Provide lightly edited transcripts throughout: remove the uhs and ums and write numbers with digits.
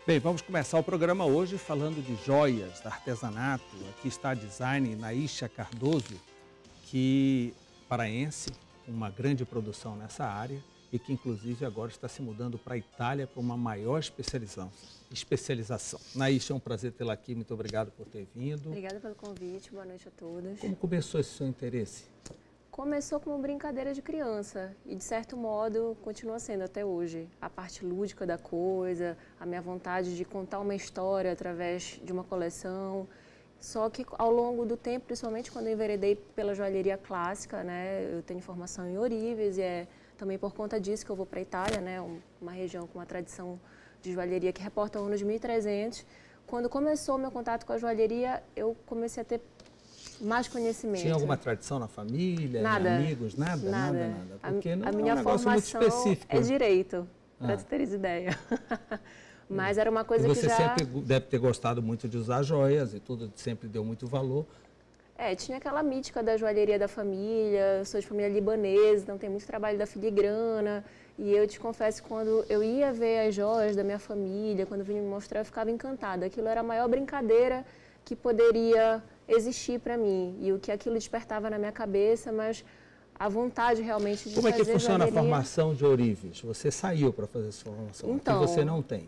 Bem, vamos começar o programa hoje falando de joias, artesanato. Aqui está a design Naícha Cardoso, que paraense, uma grande produção nessa área e que inclusive agora está se mudando para a Itália para uma maior especialização. Naícha, é um prazer tê-la aqui, muito obrigado por ter vindo. Obrigada pelo convite, boa noite a todos. Como começou esse seu interesse? Começou como brincadeira de criança e, de certo modo, continua sendo até hoje. A parte lúdica da coisa, a minha vontade de contar uma história através de uma coleção. Só que, ao longo do tempo, principalmente quando eu enveredei pela joalheria clássica, né, eu tenho formação em Ourives e é também por conta disso que eu vou para a Itália, né, uma região com uma tradição de joalheria que reporta anos de 1300. Quando começou o meu contato com a joalheria, eu comecei a ter mais conhecimento. Tinha alguma tradição na família, nada, amigos, nada? Porque não a é minha um negócio muito específico. É direito, para tu teres ideia. Mas era uma coisa que já... Você sempre deve ter gostado muito de usar joias e tudo, sempre deu muito valor. Tinha aquela mítica da joalheria da família, eu sou de família libanesa, então tem muito trabalho da filigrana. E eu te confesso que quando eu ia ver as joias da minha família, quando vinha me mostrar, eu ficava encantada. Aquilo era a maior brincadeira que poderia existir para mim e o que aquilo despertava na minha cabeça, mas a vontade realmente de fazer joalheria... Como é que funciona a formação de Ourives? Você saiu para fazer essa formação, então, que você não tem.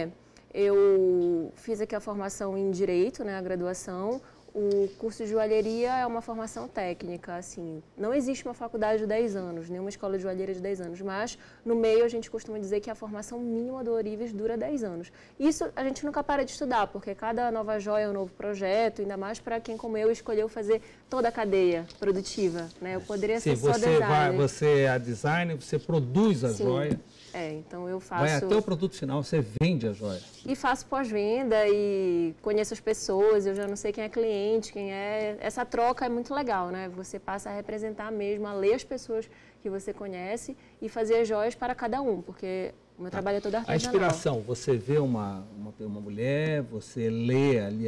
Eu fiz aqui a formação em Direito, né, a graduação. O curso de joalheria é uma formação técnica, assim, não existe uma faculdade de 10 anos, nenhuma escola de joalheria de 10 anos, mas no meio a gente costuma dizer que a formação mínima do Ourives dura 10 anos. Isso a gente nunca para de estudar, porque cada nova joia é um novo projeto, ainda mais para quem como eu escolheu fazer toda a cadeia produtiva, né? Eu poderia ser só designer. Você é a designer, você produz a joia. Então eu faço... Vai até o produto final, você vende a joia. E faço pós-venda e conheço as pessoas, eu já não sei quem é cliente, quem é... Essa troca é muito legal, né? Você passa a representar mesmo, a ler as pessoas que você conhece e fazer as joias para cada um, porque o meu trabalho é todo artesanal. A inspiração, você vê uma mulher, você lê ali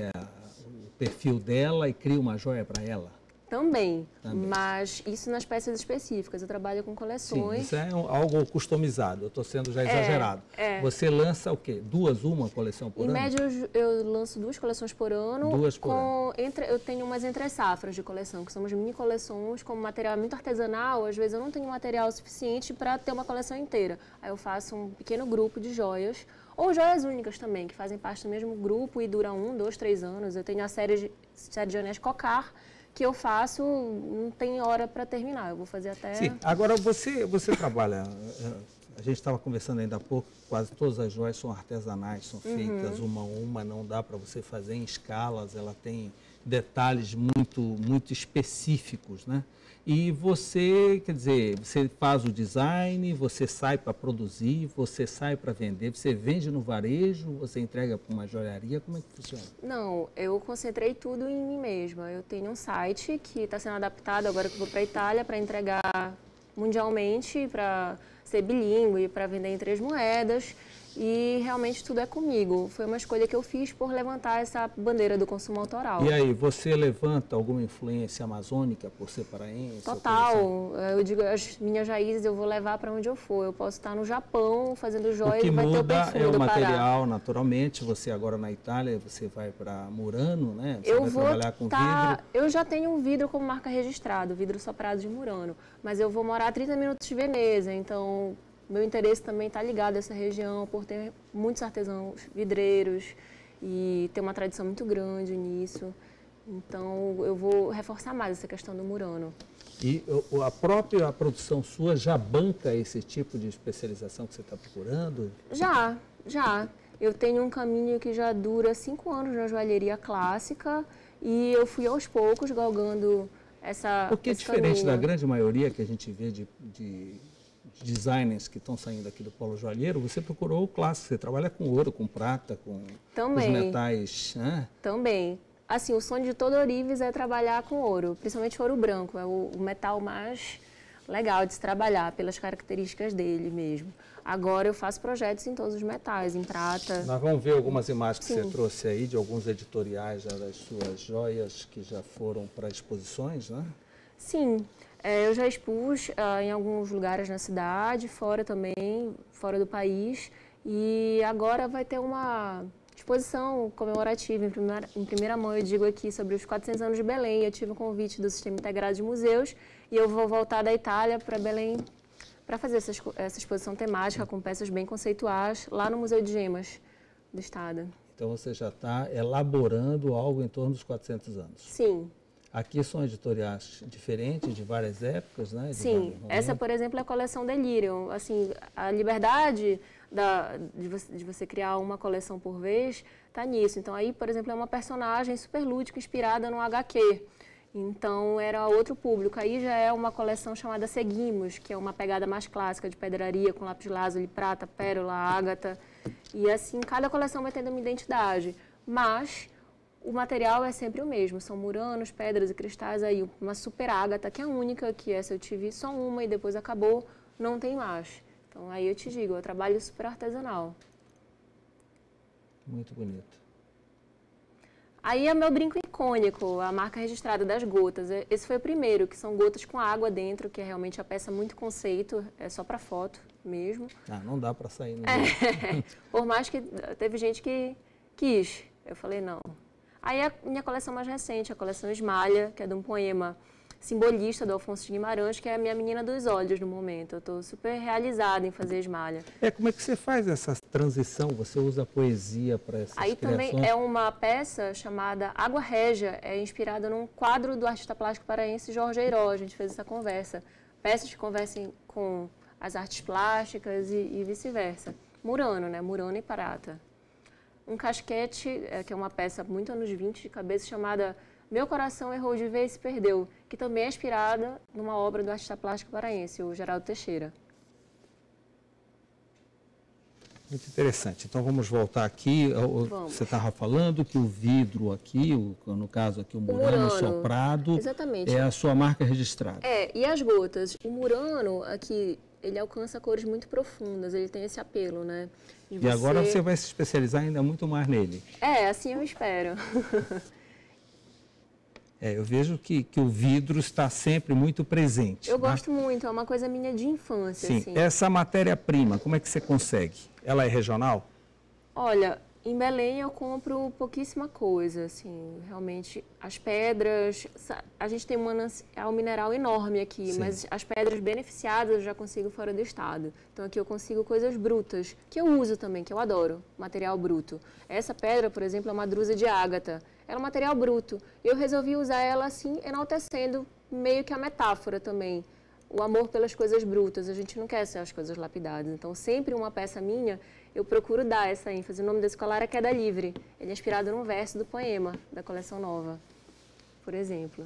o perfil dela e cria uma joia para ela? Também, mas isso nas peças específicas. Eu trabalho com coleções. Sim, isso é algo customizado, eu estou sendo já exagerado. Você lança o quê? Uma coleção por ano? Em média, eu lanço 2 coleções por ano. 2 por ano. Eu tenho umas entre-safras de coleção, que são as mini coleções, como material muito artesanal. Às vezes eu não tenho material suficiente para ter uma coleção inteira. Aí eu faço um pequeno grupo de joias, ou joias únicas também, que fazem parte do mesmo grupo e duram 1, 2, 3 anos. Eu tenho a série de anéis Cocar, que eu faço, não tem hora para terminar, eu vou fazer até... Sim, agora você trabalha, a gente estava conversando ainda há pouco, quase todas as joias são artesanais, são feitas uma a uma, não dá para você fazer em escalas, ela tem detalhes muito específicos, né? E você, quer dizer, você faz o design, você sai para produzir, você sai para vender, você vende no varejo, você entrega para uma joalharia, como é que funciona? Não, eu concentrei tudo em mim mesma. Eu tenho um site que está sendo adaptado agora que eu vou para a Itália para entregar mundialmente, para ser bilíngue, para vender em 3 moedas. E realmente tudo é comigo. Foi uma escolha que eu fiz por levantar essa bandeira do consumo autoral. E aí, você levanta alguma influência amazônica por ser paraense? Total. Eu digo, as minhas raízes eu vou levar para onde eu for. Eu posso estar no Japão fazendo joias e vai ter o perfume do Pará. O que muda é o material, naturalmente. Você agora na Itália, você vai para Murano, né? Você vai trabalhar com vidro. Eu já tenho um vidro como marca registrada, vidro soprado de Murano. Mas eu vou morar a 30 minutos de Veneza, então... Meu interesse também está ligado a essa região, por ter muitos artesãos vidreiros e ter uma tradição muito grande nisso. Então, eu vou reforçar mais essa questão do Murano. E a própria produção sua já banca esse tipo de especialização que você está procurando? Já. Eu tenho um caminho que já dura 5 anos na joalheria clássica e eu fui aos poucos galgando essa... Porque é diferente da grande maioria que a gente vê de designers que estão saindo aqui do polo joalheiro, você procurou o clássico, você trabalha com ouro, com prata, com os metais, né? Também. Assim, o sonho de todo Ourives é trabalhar com ouro, principalmente ouro branco, é o metal mais legal de se trabalhar, pelas características dele mesmo. Agora eu faço projetos em todos os metais, em prata. Nós vamos ver algumas imagens que você trouxe aí, de alguns editoriais já das suas joias que já foram para exposições, né? Sim. Eu já expus em alguns lugares na cidade, fora também, fora do país. E agora vai ter uma exposição comemorativa em primeira mão, eu digo aqui, sobre os 400 anos de Belém. Eu tive um convite do Sistema Integrado de Museus e eu vou voltar da Itália para Belém para fazer essa exposição temática com peças bem conceituais lá no Museu de Gemas do Estado. Então você já está elaborando algo em torno dos 400 anos. Sim. Aqui são editoriais diferentes, de várias épocas, né? Sim, essa, por exemplo, é a coleção Delirium. Assim, a liberdade de você criar uma coleção por vez está nisso. Então, aí, por exemplo, é uma personagem super lúdica, inspirada no HQ. Então, era outro público. Aí já é uma coleção chamada Seguimos, que é uma pegada mais clássica de pedraria, com lápis-lazuli, prata, pérola, ágata. E assim, cada coleção vai tendo uma identidade. Mas o material é sempre o mesmo, são muranos, pedras e cristais, aí uma super ágata, que é a única, que essa eu tive só uma e depois acabou, não tem mais. Então aí eu te digo, eu trabalho super artesanal. Muito bonito. Aí é meu brinco icônico, a marca registrada das gotas. Esse foi o primeiro, que são gotas com água dentro, que é realmente a peça muito conceito, é só para foto mesmo. Ah, não dá para sair no Por mais que teve gente que quis, eu falei não. Aí a minha coleção mais recente, a coleção Esmalha, que é de um poema simbolista do Alfonso de Guimarães, que é a minha menina dos olhos no momento. Eu estou super realizada em fazer Esmalha. Como é que você faz essa transição? Você usa a poesia para essas Aí criações? também é uma peça chamada Água Régia, é inspirada num quadro do artista plástico paraense Jorge Eiró. A gente fez essa conversa. Peças que conversem com as artes plásticas e vice-versa. Murano, né? Murano e prata. Um casquete, que é uma peça muito anos 20 de cabeça, chamada Meu Coração Errou de Ver e Se Perdeu, que também é inspirada numa obra do artista plástico paraense, o Geraldo Teixeira. Muito interessante. Então vamos voltar aqui. Vamos. Você estava falando que o vidro aqui, no caso aqui o Murano Soprado, exatamente, é a sua marca registrada. E as gotas. O Murano aqui, ele alcança cores muito profundas, ele tem esse apelo, né? E agora você vai se especializar ainda muito mais nele. Assim eu espero. Eu vejo que o vidro está sempre muito presente. Eu gosto muito, é uma coisa minha de infância. Sim, assim. Essa matéria-prima, como é que você consegue? Ela é regional? Olha, em Belém eu compro pouquíssima coisa, assim, realmente as pedras, a gente tem um manancial mineral enorme aqui, mas as pedras beneficiadas eu já consigo fora do estado. Então aqui eu consigo coisas brutas, que eu uso também, que eu adoro, material bruto. Essa pedra, por exemplo, é uma drusa de ágata, ela é um material bruto. E eu resolvi usar ela assim, enaltecendo meio que a metáfora também. O amor pelas coisas brutas, a gente não quer ser as coisas lapidadas. Então, sempre uma peça minha, eu procuro dar essa ênfase. O nome desse colar é Queda Livre. Ele é inspirado num verso do poema da coleção nova, por exemplo.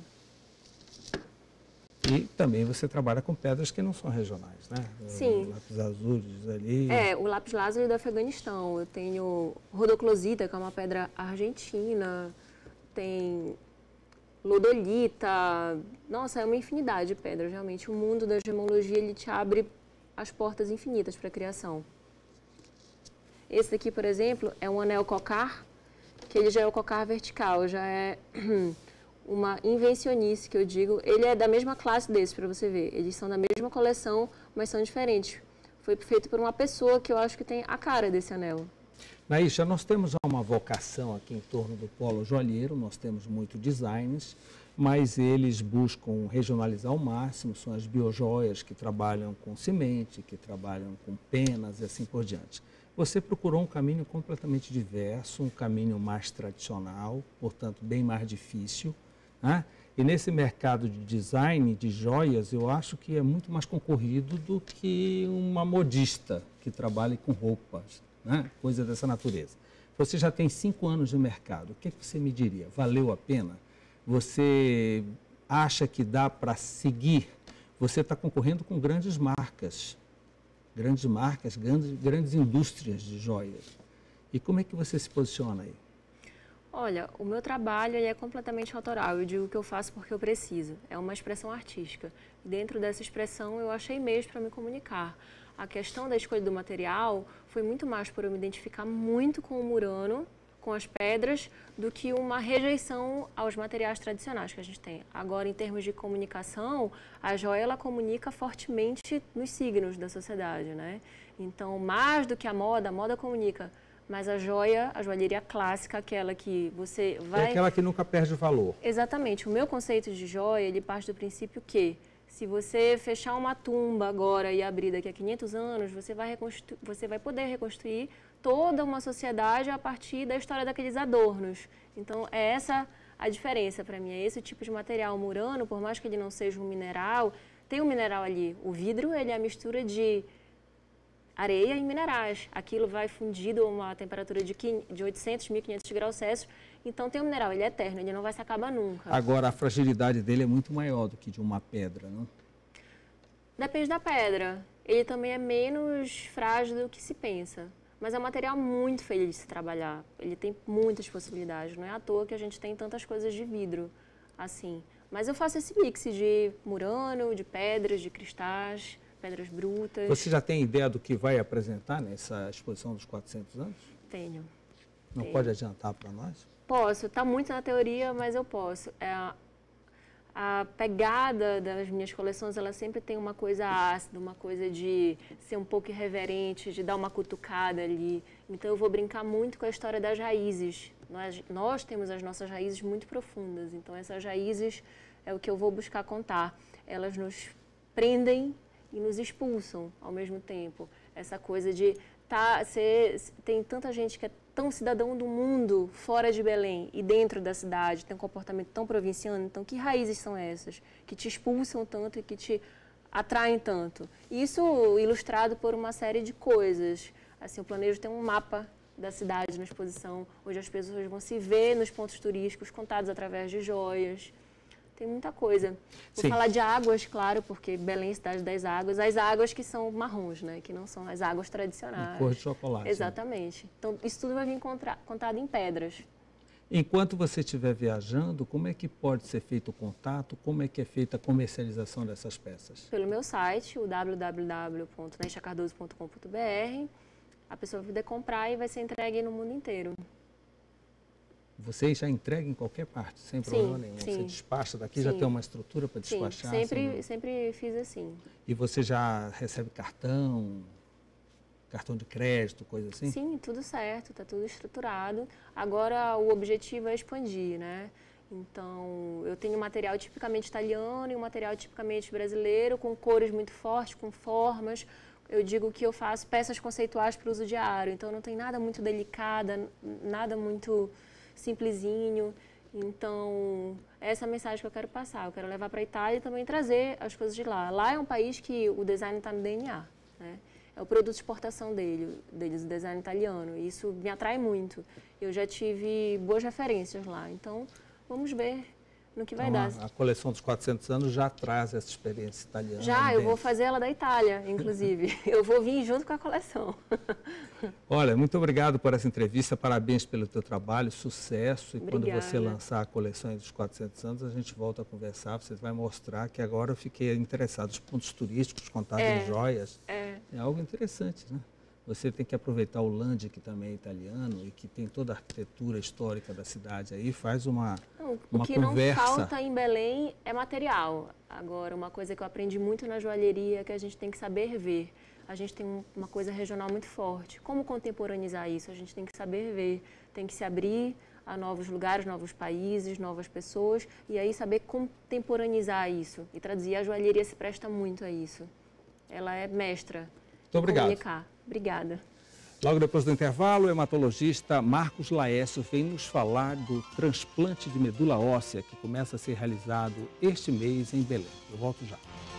E também você trabalha com pedras que não são regionais, né? Sim. O lápis azuis ali. O lápis-lazuli do Afeganistão. Eu tenho rodoclosita, que é uma pedra argentina. Tem lodolita, nossa, é uma infinidade de pedras, realmente. O mundo da gemologia, ele te abre as portas infinitas para a criação. Esse daqui, por exemplo, é um anel cocar, que ele já é o cocar vertical, já é uma invencionice, que eu digo. Ele é da mesma classe desse, para você ver. Eles são da mesma coleção, mas são diferentes. Foi feito por uma pessoa que eu acho que tem a cara desse anel. Naícha, nós temos uma vocação aqui em torno do polo joalheiro, nós temos muitos designs, mas eles buscam regionalizar ao máximo, são as biojoias que trabalham com semente, que trabalham com penas e assim por diante. Você procurou um caminho completamente diverso, um caminho mais tradicional, portanto bem mais difícil, né? E nesse mercado de design de joias, eu acho que é muito mais concorrido do que uma modista que trabalhe com roupas, né? Coisa dessa natureza. Você já tem 5 anos de mercado, o que você me diria? Valeu a pena? Você acha que dá para seguir? Você está concorrendo com grandes marcas, grandes indústrias de joias. E como é que você se posiciona aí? Olha, o meu trabalho é completamente autoral. Eu digo que eu faço porque eu preciso. É uma expressão artística. Dentro dessa expressão, eu achei meios para me comunicar. A questão da escolha do material foi muito mais por eu me identificar muito com o Murano, com as pedras do que uma rejeição aos materiais tradicionais que a gente tem. Agora, em termos de comunicação, a joia ela comunica fortemente nos signos da sociedade, né? Então, mais do que a moda comunica. Mas a joia, a joalheria clássica, aquela que você vai... É aquela que nunca perde o valor. Exatamente. O meu conceito de joia, ele parte do princípio que se você fechar uma tumba agora e abrir daqui a 500 anos, você vai poder reconstruir toda uma sociedade a partir da história daqueles adornos. Então, é essa a diferença para mim. É esse tipo de material murano, por mais que ele não seja um mineral, tem um mineral ali. O vidro, ele é a mistura de areia e minerais. Aquilo vai fundido a uma temperatura de 800, 1500 graus Celsius. Então, tem um mineral, ele é eterno, ele não vai se acabar nunca. Agora, a fragilidade dele é muito maior do que de uma pedra, não? Depende da pedra. Ele também é menos frágil do que se pensa. Mas é um material muito feliz de se trabalhar. Ele tem muitas possibilidades. Não é à toa que a gente tem tantas coisas de vidro, assim. Mas eu faço esse mix de murano, de pedras, de cristais, pedras brutas. Você já tem ideia do que vai apresentar nessa exposição dos 400 anos? Tenho. Não pode adiantar para nós? Posso. Está muito na teoria, mas eu posso. A pegada das minhas coleções, ela sempre tem uma coisa ácida, uma coisa de ser um pouco irreverente, de dar uma cutucada ali. Então, eu vou brincar muito com a história das raízes. Nós temos as nossas raízes muito profundas, então essas raízes é o que eu vou buscar contar. Elas nos prendem e nos expulsam ao mesmo tempo. Essa coisa de tem tanta gente que é tão cidadão do mundo fora de Belém e dentro da cidade, tem um comportamento tão provinciano. Então, que raízes são essas que te expulsam tanto e que te atraem tanto? Isso ilustrado por uma série de coisas. Assim, eu planejo ter um mapa da cidade na exposição, onde as pessoas vão se ver nos pontos turísticos contados através de joias. Tem muita coisa. Vou falar de águas, claro, porque Belém é a cidade das águas. As águas que são marrons, né? Que não são as águas tradicionais. De cor de chocolate. Exatamente. Né? Então, isso tudo vai vir contado em pedras. Enquanto você estiver viajando, como é que pode ser feito o contato? Como é que é feita a comercialização dessas peças? Pelo meu site, o www.nestiacardoso.com.br. A pessoa vai poder comprar e vai ser entregue no mundo inteiro. Você já entrega em qualquer parte, sem problema nenhum. Você despacha daqui, já tem uma estrutura para despachar? Sim, sempre fiz assim. E você já recebe cartão de crédito, coisa assim? Sim, tudo certo, está tudo estruturado. Agora, o objetivo é expandir, né? Então, eu tenho material tipicamente italiano e um material tipicamente brasileiro, com cores muito fortes, com formas. Eu digo que eu faço peças conceituais para uso diário, então não tem nada muito delicada, nada muito simplesinho. Então, essa é a mensagem que eu quero passar. Eu quero levar para a Itália e também trazer as coisas de lá. Lá é um país que o design está no DNA, né? É o produto de exportação deles, o design italiano. E isso me atrai muito. Eu já tive boas referências lá. Então, vamos ver no que vai dar. A coleção dos 400 anos já traz essa experiência italiana. Já, eu vou fazer ela da Itália, inclusive. Eu vou vir junto com a coleção. Olha, muito obrigado por essa entrevista, parabéns pelo teu trabalho, sucesso. E Obrigada. Quando você lançar a coleção dos 400 anos, a gente volta a conversar, você vai mostrar que agora eu fiquei interessado. Os pontos turísticos contados em joias, é algo interessante, né? Você tem que aproveitar o Landi, que também é italiano e que tem toda a arquitetura histórica da cidade aí, faz uma conversa. O que não falta em Belém é material. Agora, uma coisa que eu aprendi muito na joalheria é que a gente tem que saber ver. A gente tem uma coisa regional muito forte. Como contemporaneizar isso? A gente tem que saber ver, tem que se abrir a novos lugares, novos países, novas pessoas, e aí saber contemporaneizar isso e traduzir. A joalheria se presta muito a isso. Ela é mestra. Muito obrigado. Comunicar. Obrigada. Logo depois do intervalo, o hematologista Marcos Laércio vem nos falar do transplante de medula óssea que começa a ser realizado este mês em Belém. Eu volto já.